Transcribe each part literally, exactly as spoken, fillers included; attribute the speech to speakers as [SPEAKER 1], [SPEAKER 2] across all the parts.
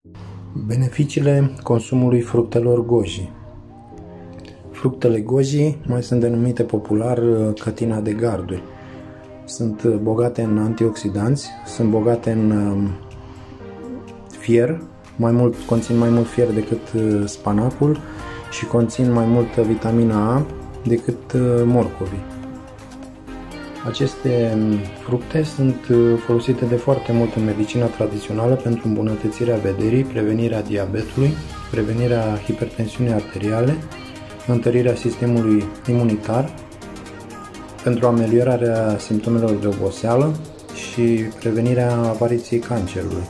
[SPEAKER 1] Beneficiile consumului fructelor goji. Fructele goji mai sunt denumite popular cătina de garduri. Sunt bogate în antioxidanți, sunt bogate în fier, mai mult, conțin mai mult fier decât spanacul și conțin mai multă vitamina A decât morcovii. Aceste fructe sunt folosite de foarte mult în medicina tradițională pentru îmbunătățirea vederii, prevenirea diabetului, prevenirea hipertensiunii arteriale, întărirea sistemului imunitar, pentru ameliorarea simptomelor de oboseală și prevenirea apariției cancerului.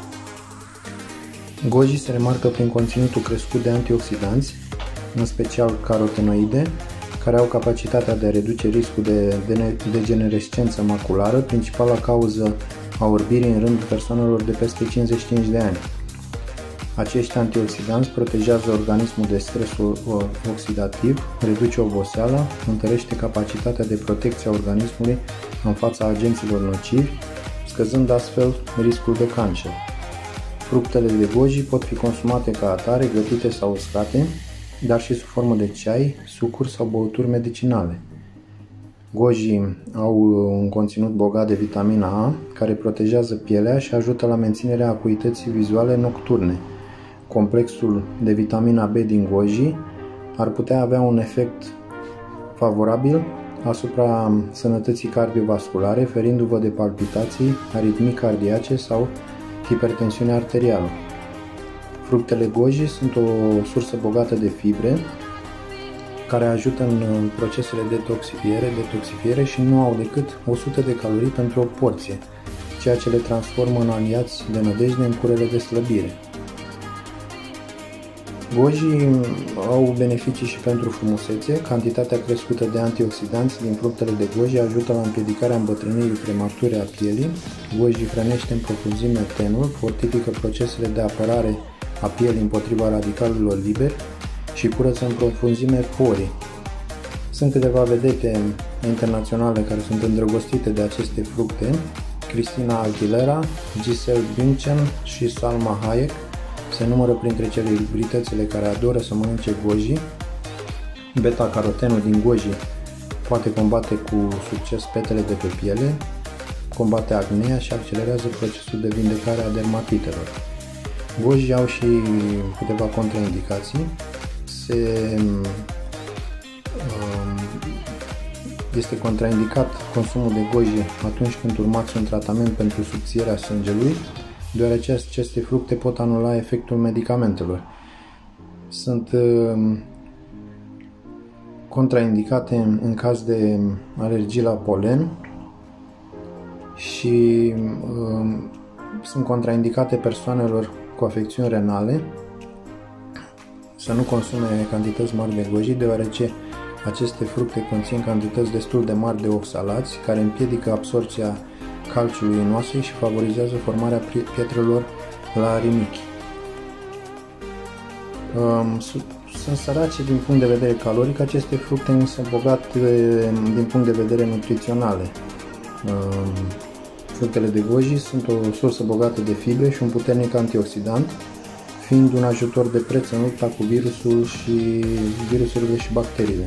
[SPEAKER 1] Gojii se remarcă prin conținutul crescut de antioxidanți, în special carotenoide, care au capacitatea de a reduce riscul de degenerescență maculară, principala cauză a orbirii în rândul persoanelor de peste cincizeci și cinci de ani. Acești antioxidanți protejează organismul de stresul oxidativ, reduce oboseala, întărește capacitatea de protecție a organismului în fața agenților nocivi, scăzând astfel riscul de cancer. Fructele de goji pot fi consumate ca atare, gătite sau uscate, dar și sub formă de ceai, sucuri sau băuturi medicinale. Gojii au un conținut bogat de vitamina A, care protejează pielea și ajută la menținerea acuității vizuale nocturne. Complexul de vitamina B din goji ar putea avea un efect favorabil asupra sănătății cardiovasculare, ferindu-vă de palpitații, aritmii cardiace sau hipertensiune arterială. Fructele goji sunt o sursă bogată de fibre care ajută în procesele de detoxifiere, detoxifiere și nu au decât o sută de calorii pentru o porție, ceea ce le transformă în aliați de nădejde în curele de slăbire. Gojii au beneficii și pentru frumusețe. Cantitatea crescută de antioxidanți din fructele de goji ajută la împiedicarea îmbătrânirii premature a pielii. Gojii hrănește în profunzime tenul, fortifică procesele de apărare a pielii împotriva radicalilor liberi și curăță în profunzime porii. Sunt câteva vedete internaționale care sunt îndrăgostite de aceste fructe: Christina Aguilera, Gisele Bündchen și Salma Hayek se numără printre celebritățile care adoră să mănânce goji. Beta-carotenul din goji poate combate cu succes petele de pe piele, combate acnea și accelerează procesul de vindecare a dermatitelor. Gojii au și câteva contraindicații. Se, este contraindicat consumul de goji atunci când urmați un tratament pentru subțierea sângelui, deoarece aceste fructe pot anula efectul medicamentelor. Sunt contraindicate în caz de alergii la polen și sunt contraindicate persoanelor cu afecțiuni renale să nu consume cantități mari de goji, deoarece aceste fructe conțin cantități destul de mari de oxalați care împiedică absorpția calciului în oase și favorizează formarea pietrelor la rinichi. Sunt sărace din punct de vedere caloric, aceste fructe însă bogate din punct de vedere nutriționale. Fructele de goji sunt o sursă bogată de fibre și un puternic antioxidant, fiind un ajutor de preț în lupta cu virusul și virusurile și bacteriile.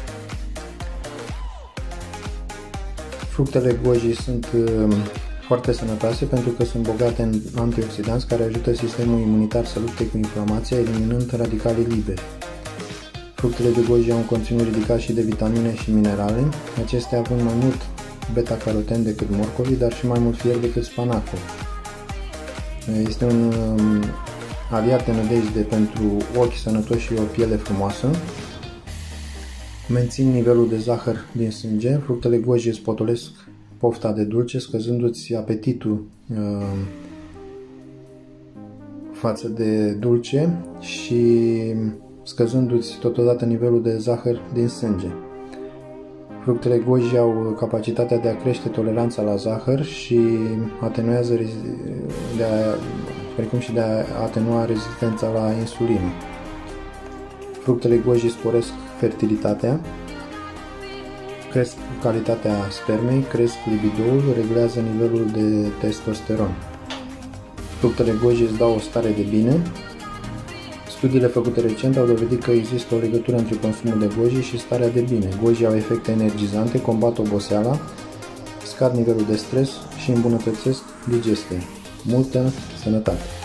[SPEAKER 1] Fructele goji sunt foarte sănătoase pentru că sunt bogate în antioxidanți care ajută sistemul imunitar să lupte cu inflamația, eliminând radicalii liberi. Fructele de goji au un conținut ridicat și de vitamine și minerale, acestea având mai mult beta-caroten decât morcovii, dar și mai mult fier decât spanacul. Este un aliat de nădejde pentru ochi sănătoși și o piele frumoasă. Mențin nivelul de zahăr din sânge. Fructele goji îți potolesc pofta de dulce, scăzându-ți apetitul uh, față de dulce și scăzându-ți totodată nivelul de zahăr din sânge. Fructele goji au capacitatea de a crește toleranța la zahăr și atenuează, de a, precum și de a atenua rezistența la insulină. Fructele goji sporesc fertilitatea, cresc calitatea spermei, cresc libidoul, reglează nivelul de testosteron. Fructele goji îți dau o stare de bine. Studiile făcute recent au dovedit că există o legătură între consumul de goji și starea de bine. Goji au efecte energizante, combat oboseala, scad nivelul de stres și îmbunătățesc digestia. Multă sănătate!